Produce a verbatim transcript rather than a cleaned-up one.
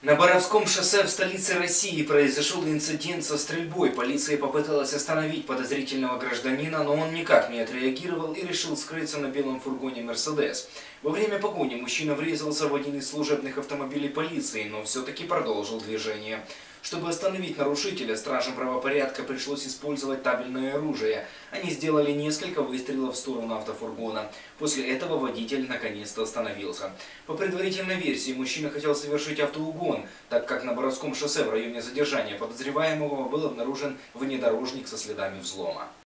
На Боровском шоссе в столице России произошел инцидент со стрельбой. Полиция попыталась остановить подозрительного гражданина, но он никак не отреагировал и решил скрыться на белом фургоне «Мерседес». Во время погони мужчина врезался в один из служебных автомобилей полиции, но все-таки продолжил движение. Чтобы остановить нарушителя, стражам правопорядка пришлось использовать табельное оружие. Они сделали несколько выстрелов в сторону автофургона. После этого водитель наконец-то остановился. По предварительной версии, мужчина хотел совершить автоугон, так как на Боровском шоссе в районе задержания подозреваемого был обнаружен внедорожник со следами взлома.